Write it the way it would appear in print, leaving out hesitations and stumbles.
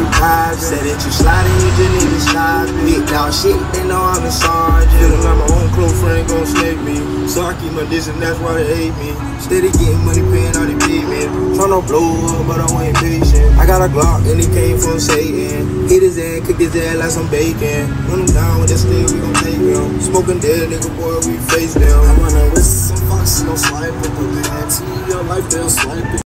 vibes. Said that you sliding, you just need to stop it. Big dog shit, they know I'm in charge. Feeling like my own close friend gon' snake me. So I keep my distance, that's why they hate me. Steady getting money, paying all the payments. Tryna blow up, but I'm waiting patient. I got a Glock and it came from Satan. Hit his ass, cook his ass like some bacon. When I'm down with that stick, we gon' take him. Smoking dead, nigga, boy, we face them. I wanna listen some foxes, no swipe, but the man to your life, they'll swipe it.